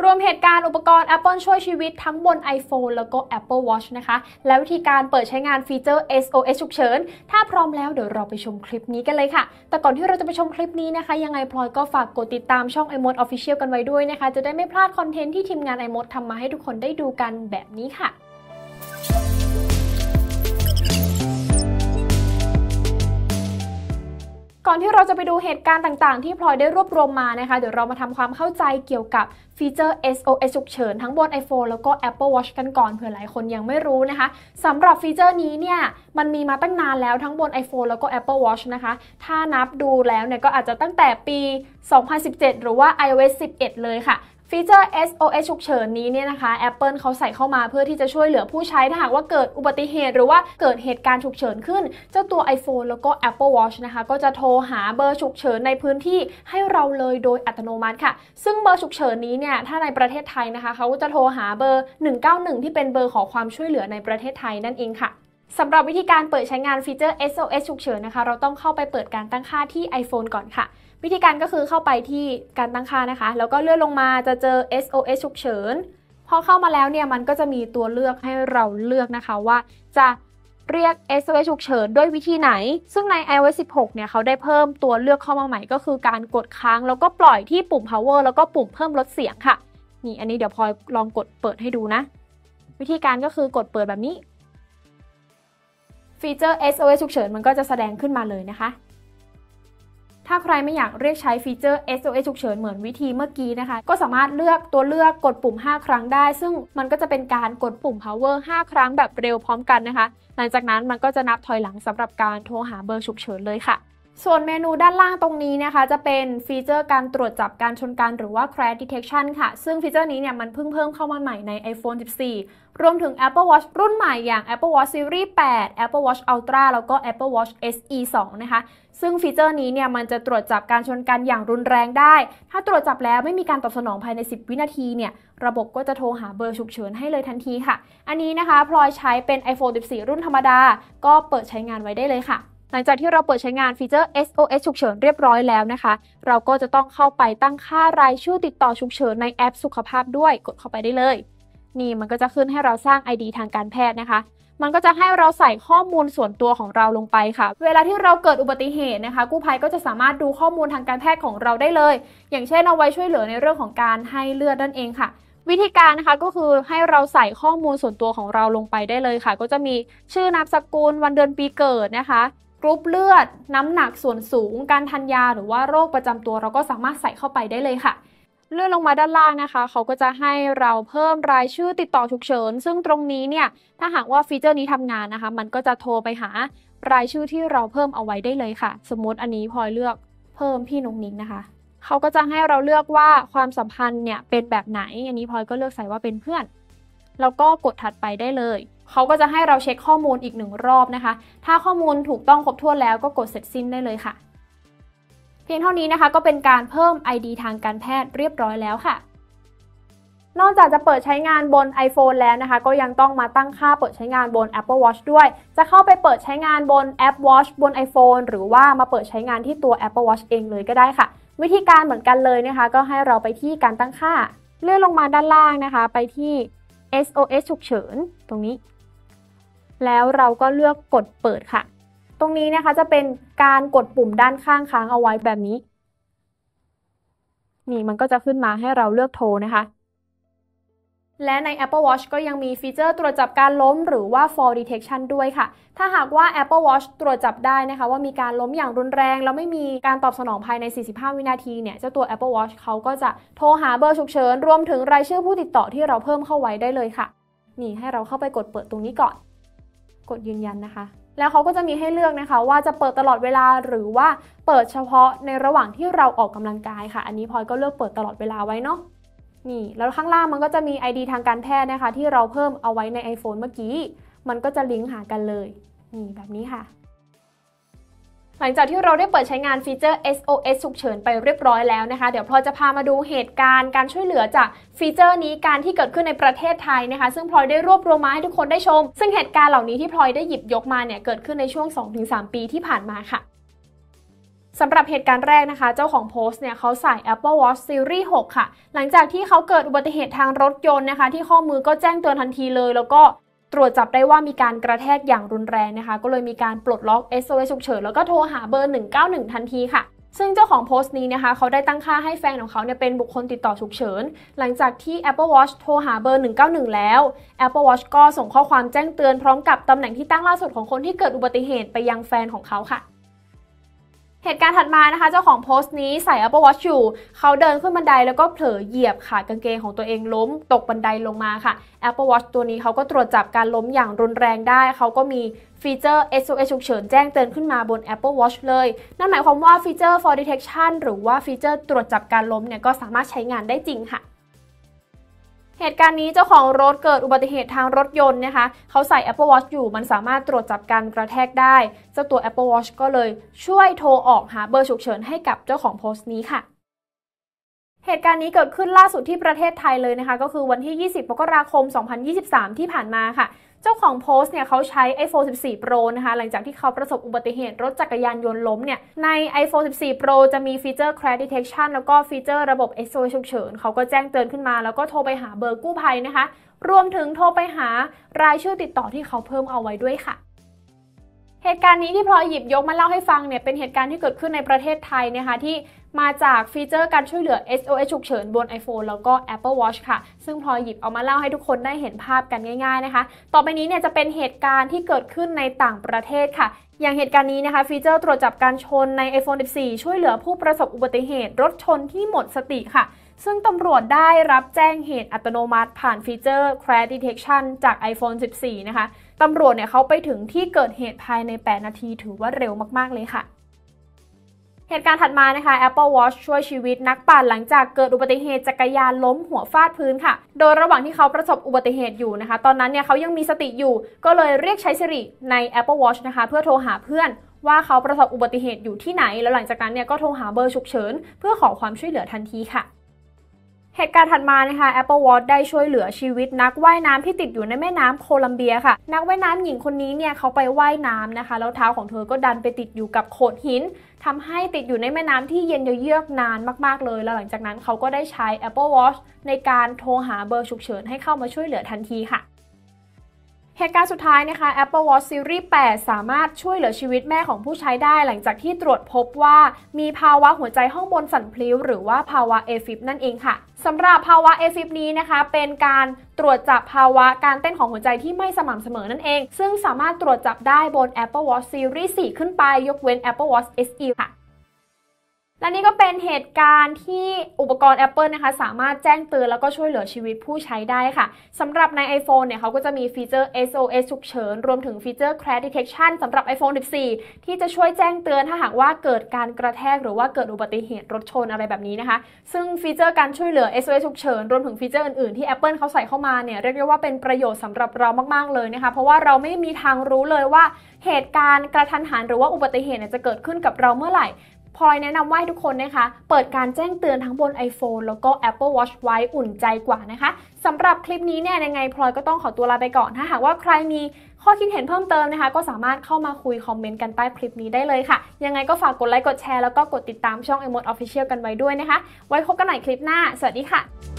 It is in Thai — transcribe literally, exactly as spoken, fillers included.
รวมเหตุการณ์อุปกรณ์ Apple ช่วยชีวิตทั้งบน iPhone แล้วก็ Apple Watch นะคะและวิธีการเปิดใช้งานฟีเจอร์ เอส โอ เอส ฉุกเฉินถ้าพร้อมแล้วเดี๋ยวเราไปชมคลิปนี้กันเลยค่ะแต่ก่อนที่เราจะไปชมคลิปนี้นะคะยังไงพลอยก็ฝากกดติดตามช่อง iMode Official กันไว้ด้วยนะคะจะได้ไม่พลาดคอนเทนต์ที่ทีมงาน iMode ทำมาให้ทุกคนได้ดูกันแบบนี้ค่ะก่อนที่เราจะไปดูเหตุการณ์ต่างๆที่พลอยได้รวบรวมมานะคะเดี๋ยวเรามาทำความเข้าใจเกี่ยวกับฟีเจอร์ เอส โอ เอส ฉุกเฉินทั้งบน iPhone แล้วก็ Apple Watch กันก่อนเผื่อหลายคนยังไม่รู้นะคะสำหรับฟีเจอร์นี้เนี่ยมันมีมาตั้งนานแล้วทั้งบน iPhone แล้วก็ Apple Watch นะคะถ้านับดูแล้วเนี่ยก็อาจจะตั้งแต่ปี สองพันสิบเจ็ด หรือว่า iOS สิบเอ็ด เลยค่ะฟีเจอร์ เอส โอ เอส ฉุกเฉินนี้เนี่ยนะคะ Apple เขาใส่เข้ามาเพื่อที่จะช่วยเหลือผู้ใช้ถ้าหากว่าเกิดอุบัติเหตุหรือว่าเกิดเหตุการณ์ฉุกเฉินขึ้นเจ้าตัว iPhone แล้วก็ Apple Watch นะคะก็จะโทรหาเบอร์ฉุกเฉินในพื้นที่ให้เราเลยโดยอัตโนมัติค่ะซึ่งเบอร์ฉุกเฉินนี้เนี่ยถ้าในประเทศไทยนะคะเขาจะโทรหาเบอร์หนึ่งเก้าหนึ่งที่เป็นเบอร์ขอความช่วยเหลือในประเทศไทยนั่นเองค่ะสำหรับวิธีการเปิดใช้งานฟีเจอร์ เอส โอ เอส ฉุกเฉินนะคะเราต้องเข้าไปเปิดการตั้งค่าที่ iPhone ก่อนค่ะวิธีการก็คือเข้าไปที่การตั้งค่านะคะแล้วก็เลื่อนลงมาจะเจอ เอส โอ เอส ฉุกเฉินพอเข้ามาแล้วเนี่ยมันก็จะมีตัวเลือกให้เราเลือกนะคะว่าจะเรียก เอส โอ เอส ฉุกเฉินด้วยวิธีไหนซึ่งใน iOS สิบหกเนี่ยเขาได้เพิ่มตัวเลือกเข้ามาใหม่ก็คือการกดค้างแล้วก็ปล่อยที่ปุ่ม power แล้วก็ปุ่มเพิ่มลดเสียงค่ะนี่อันนี้เดี๋ยวพลอยลองกดเปิดให้ดูนะวิธีการก็คือกดเปิดแบบนี้ฟีเจอร์ เอส โอ เอส ฉุกเฉินมันก็จะแสดงขึ้นมาเลยนะคะถ้าใครไม่อยากเรียกใช้ฟีเจอร์ เอส โอ เอส ฉุกเฉินเหมือนวิธีเมื่อกี้นะคะก็สามารถเลือกตัวเลือกกดปุ่มห้าครั้งได้ซึ่งมันก็จะเป็นการกดปุ่ม power ห้าครั้งแบบเร็วพร้อมกันนะคะหลังจากนั้นมันก็จะนับถอยหลังสำหรับการโทรหาเบอร์ฉุกเฉินเลยค่ะส่วนเมนูด้านล่างตรงนี้นะคะจะเป็นฟีเจอร์การตรวจจับการชนกันหรือว่า crash detection ค่ะซึ่งฟีเจอร์นี้เนี่ยมันเพิ่งเพิ่มเข้ามาใหม่ใน iPhone สิบสี่รวมถึง Apple Watch รุ่นใหม่อย่าง Apple Watch Series แปด Apple Watch Ultra แล้วก็ Apple Watch เอส อี สอง นะคะซึ่งฟีเจอร์นี้เนี่ยมันจะตรวจจับการชนกันอย่างรุนแรงได้ถ้าตรวจจับแล้วไม่มีการตอบสนองภายในสิบวินาทีเนี่ยระบบก็จะโทรหาเบอร์ฉุกเฉินให้เลยทันทีค่ะอันนี้นะคะพลอยใช้เป็น iPhone สิบสี่ รุ่นธรรมดาก็เปิดใช้งานไว้ได้เลยค่ะหลังจากที่เราเปิดใช้งานฟีเจอร์ เอส โอ เอส ฉุกเฉินเรียบร้อยแล้วนะคะเราก็จะต้องเข้าไปตั้งค่ารายชื่อติดต่อฉุกเฉินในแอปสุขภาพด้วยกดเข้าไปได้เลยนี่มันก็จะขึ้นให้เราสร้าง ไอ ดี ทางการแพทย์นะคะมันก็จะให้เราใส่ข้อมูลส่วนตัวของเราลงไปค่ะเวลาที่เราเกิดอุบัติเหตุนะคะกู้ภัยก็จะสามารถดูข้อมูลทางการแพทย์ของเราได้เลยอย่างเช่นเอาไว้ช่วยเหลือในเรื่องของการให้เลือดนั่นเองค่ะวิธีการนะคะก็คือให้เราใส่ข้อมูลส่วนตัวของเราลงไปได้เลยค่ะก็จะมีชื่อนามสกุลวันเดือนปีเกิดนะคะกรุ๊ปเลือดน้ำหนักส่วนสูงการทานยาหรือว่าโรคประจำตัวเราก็สามารถใส่เข้าไปได้เลยค่ะเลื่อนลงมาด้านล่างนะคะเขาก็จะให้เราเพิ่มรายชื่อติดต่อฉุกเฉินซึ่งตรงนี้เนี่ยถ้าหากว่าฟีเจอร์นี้ทำงานนะคะมันก็จะโทรไปหารายชื่อที่เราเพิ่มเอาไว้ได้เลยค่ะสมมติอันนี้พลอยเลือกเพิ่มพี่นุ๊กนิกนะคะเขาก็จะให้เราเลือกว่าความสัมพันธ์เนี่ยเป็นแบบไหนอันนี้พลอยก็เลือกใส่ว่าเป็นเพื่อนแล้วก็กดถัดไปได้เลยเขาก็จะให้เราเช็คข้อมูลอีกหนึ่งรอบนะคะถ้าข้อมูลถูกต้องครบถ้วนแล้วก็กดเสร็จสิ้นได้เลยค่ะเพียงเท่านี้นะคะก็เป็นการเพิ่ม ไอ ดี ทางการแพทย์เรียบร้อยแล้วค่ะนอกจากจะเปิดใช้งานบน iPhone แล้วนะคะก็ยังต้องมาตั้งค่าเปิดใช้งานบน Apple Watch ด้วยจะเข้าไปเปิดใช้งานบนแอป Watch บน iPhone หรือว่ามาเปิดใช้งานที่ตัว Apple Watch เองเลยก็ได้ค่ะวิธีการเหมือนกันเลยนะคะก็ให้เราไปที่การตั้งค่าเลื่อนลงมาด้านล่างนะคะไปที่ เอส โอ เอส ฉุกเฉินตรงนี้แล้วเราก็เลือกกดเปิดค่ะตรงนี้นะคะจะเป็นการกดปุ่มด้านข้างค้างเอาไว้แบบนี้นี่มันก็จะขึ้นมาให้เราเลือกโทรนะคะและใน Apple Watch ก็ยังมีฟีเจอร์ตรวจจับการล้มหรือว่า fall detection ด้วยค่ะถ้าหากว่า Apple Watch ตรวจจับได้นะคะว่ามีการล้มอย่างรุนแรงแล้วไม่มีการตอบสนองภายในสี่สิบห้าวินาทีเนี่ยเจ้าตัว Apple Watch เขาก็จะโทรหาเบอร์ฉุกเฉินรวมถึงรายชื่อผู้ติดต่อที่เราเพิ่มเข้าไว้ได้เลยค่ะนี่ให้เราเข้าไปกดเปิดตรงนี้ก่อนกดยืนยันนะคะแล้วเขาก็จะมีให้เลือกนะคะว่าจะเปิดตลอดเวลาหรือว่าเปิดเฉพาะในระหว่างที่เราออกกำลังกายค่ะอันนี้พลอยก็เลือกเปิดตลอดเวลาไว้เนาะนี่แล้วข้างล่างมันก็จะมี ไอ ดี ทางการแพทย์นะคะที่เราเพิ่มเอาไว้ใน iPhone เมื่อกี้มันก็จะลิงก์หากันเลยนี่แบบนี้ค่ะหลังจากที่เราได้เปิดใช้งานฟีเจอร์ เอส โอ เอส ฉุกเฉินไปเรียบร้อยแล้วนะคะเดี๋ยวพลอยจะพามาดูเหตุการณ์การช่วยเหลือจากฟีเจอร์นี้การที่เกิดขึ้นในประเทศไทยนะคะซึ่งพลอยได้รวบรวมมาให้ทุกคนได้ชมซึ่งเหตุการณ์เหล่านี้ที่พลอยได้หยิบยกมาเนี่ยเกิดขึ้นในช่วง สองถึงสาม ปีที่ผ่านมาค่ะสำหรับเหตุการณ์แรกนะคะเจ้าของโพสต์เนี่ยเขาใส่ Apple Watch Series หก ค่ะหลังจากที่เขาเกิดอุบัติเหตุทางรถยนต์นะคะที่ข้อมือก็แจ้งเตือนทันทีเลยแล้วก็ตรวจจับได้ว่ามีการกระแทกอย่างรุนแรงนะคะก็เลยมีการปลดล็อก เอส โอ เอส ฉุกเฉินแล้วก็โทรหาเบอร์หนึ่งเก้าหนึ่งทันทีค่ะซึ่งเจ้าของโพสต์นี้นะคะเขาได้ตั้งค่าให้แฟนของเขาเนี่ยเป็นบุคคลติดต่อฉุกเฉินหลังจากที่ Apple Watch โทรหาเบอร์หนึ่งเก้าหนึ่งแล้ว Apple Watch ก็ส่งข้อความแจ้งเตือนพร้อมกับตำแหน่งที่ตั้งล่าสุดของคนที่เกิดอุบัติเหตุไปยังแฟนของเขาค่ะเหตุการณ์ถัดมานะคะเจ้าของโพสต์นี้ใส่ Apple Watch อยู่เขาเดินขึ้นบันไดแล้วก็เผลอเหยียบขากางเกงของตัวเองล้มตกบันไดลงมาค่ะ Apple Watch ตัวนี้เขาก็ตรวจจับการล้มอย่างรุนแรงได้เขาก็มีฟีเจอร์ เอส โอ เอส ฉุกเฉินแจ้งเตือนขึ้นมาบน Apple Watch เลยนั่นหมายความว่าฟีเจอร์ Fall Detection หรือว่าฟีเจอร์ตรวจจับการล้มเนี่ยก็สามารถใช้งานได้จริงค่ะเหตุการณ์นี้เจ้าของรถเกิดอุบัติเหตุทางรถยนต์นะคะเขาใส่ Apple Watch อยู่มันสามารถตรวจจับการกระแทกได้เจ้าตัว Apple Watch ก็เลยช่วยโทรออกหาเบอร์ฉุกเฉินให้กับเจ้าของโพสต์นี้ค่ะเหตุการณ์นี้เกิดขึ้นล่าสุดที่ประเทศไทยเลยนะคะก็คือวันที่ยี่สิบมกราคมสองพันยี่สิบสามที่ผ่านมาค่ะเจ้าของโพสต์เนี่ยเขาใช้ iPhone สิบสี่ Pro นะคะหลังจากที่เขาประสบอุบัติเหตุรถจักรยานยนต์ล้มเนี่ยใน iPhone สิบสี่ Pro จะมีฟีเจอร์ Crash Detection แล้วก็ฟีเจอร์ระบบ เอส โอ เอส ฉุกเฉินเขาก็แจ้งเตือนขึ้นมาแล้วก็โทรไปหาเบอร์กู้ภัยนะคะรวมถึงโทรไปหารายชื่อติดต่อที่เขาเพิ่มเอาไว้ด้วยค่ะเหตุการณ์นี้ที่พลอยหยิบยกมาเล่าให้ฟังเนี่ยเป็นเหตุการณ์ที่เกิดขึ้นในประเทศไทยนะคะที่มาจากฟีเจอร์การช่วยเหลือ เอส โอ เอส ฉุกเฉินบน iPhone แล้วก็ Apple Watch ค่ะซึ่งพลอยหยิบเอามาเล่าให้ทุกคนได้เห็นภาพกันง่ายๆนะคะต่อไปนี้เนี่ยจะเป็นเหตุการณ์ที่เกิดขึ้นในต่างประเทศค่ะอย่างเหตุการณ์นี้นะคะฟีเจอร์ตรวจจับการชนใน iPhone สิบสี่ ช่วยเหลือผู้ประสบอุบัติเหตุรถชนที่หมดสติค่ะซึ่งตำรวจได้รับแจ้งเหตุอัตโนมัติผ่านฟีเจอร์ Crash Detection จาก iPhone สิบสี่ นะคะตำรวจเนี่ยเขาไปถึงที่เกิดเหตุภายในแปดนาทีถือว่าเร็วมากๆเลยค่ะเหตุการณ์ถัดมานะคะ Apple Watch ช่วยชีวิตนักปั่นหลังจากเกิดอุบัติเหตุจักรยานล้มหัวฟาดพื้นค่ะโดยระหว่างที่เขาประสบอุบัติเหตุอยู่นะคะตอนนั้นเนี่ยเขายังมีสติอยู่ก็เลยเรียกใช้ Siri ใน Apple Watch นะคะเพื่อโทรหาเพื่อนว่าเขาประสบอุบัติเหตุอยู่ที่ไหนแล้วหลังจากนั้นเนี่ยก็โทรหาเบอร์ฉุกเฉินเพื่อขอความช่วยเหลือทันทีค่ะเหตุการณ์ถัดมานะคะ Apple Watch ได้ช่วยเหลือชีวิตนักว่ายน้ำที่ติดอยู่ในแม่น้ำโคลัมเบียค่ะนักว่ายน้ำหญิงคนนี้เนี่ยเขาไปว่ายน้ำนะคะแล้วเท้าของเธอก็ดันไปติดอยู่กับโขดหินทำให้ติดอยู่ในแม่น้ำที่เย็นเยือกนานมากๆเลยแล้วหลังจากนั้นเขาก็ได้ใช้ Apple Watch ในการโทรหาเบอร์ฉุกเฉินให้เข้ามาช่วยเหลือทันทีค่ะเหตุการณ์สุดท้ายนะคะ Apple Watch Series แปด สามารถช่วยเหลือชีวิตแม่ของผู้ใช้ได้หลังจากที่ตรวจพบว่ามีภาวะหัวใจห้องบนสั่นพลิ้วหรือว่าภาวะ เอ ฟิบ นั่นเองค่ะสำหรับภาวะ เอ ฟิบ นี้นะคะเป็นการตรวจจับภาวะการเต้นของหัวใจที่ไม่สม่ำเสมอนั่นเองซึ่งสามารถตรวจจับได้บน Apple Watch Series สี่ ขึ้นไปยกเว้น Apple Watch เอส อี ค่ะและนี่ก็เป็นเหตุการณ์ที่อุปกรณ์ Apple นะคะสามารถแจ้งเตือนแล้วก็ช่วยเหลือชีวิตผู้ใช้ได้ค่ะสำหรับใน iPhone เนี่ยเขาก็จะมีฟีเจอร์ เอส โอ เอส ฉุกเฉินรวมถึงฟีเจอร์ Crash Detection สำหรับ iPhone สิบสี่ ที่จะช่วยแจ้งเตือนถ้าหากว่าเกิดการกระแทกหรือว่าเกิดอุบัติเหตุรถชนอะไรแบบนี้นะคะซึ่งฟีเจอร์การช่วยเหลือ เอส โอ เอส ฉุกเฉินรวมถึงฟีเจอร์อื่นๆที่ Apple เขาใส่เข้ามาเนี่ยเรียกได้ว่าเป็นประโยชน์สำหรับเรามากๆเลยนะคะเพราะว่าเราไม่มีทางรู้เลยว่าเหตุการณ์กระทันหันหรือว่าอุบัติเหตุจะเกิดขึ้นกับเราเมื่อไหร่พลอยแนะนำว่าให้ทุกคนนะคะเปิดการแจ้งเตือนทั้งบน iPhone แล้วก็ Apple Watch ไว้อุ่นใจกว่านะคะสำหรับคลิปนี้เนี่ยยังไงพลอยก็ต้องขอตัวลาไปก่อนถ้าหากว่าใครมีข้อคิดเห็นเพิ่มเติมนะคะก็สามารถเข้ามาคุยคอมเมนต์กันใต้คลิปนี้ได้เลยค่ะยังไงก็ฝากกดไลค์กดแชร์แล้วก็กดติดตามช่อง เอมด Official กันไว้ด้วยนะคะไว้พบกันใหม่คลิปหน้าสวัสดีค่ะ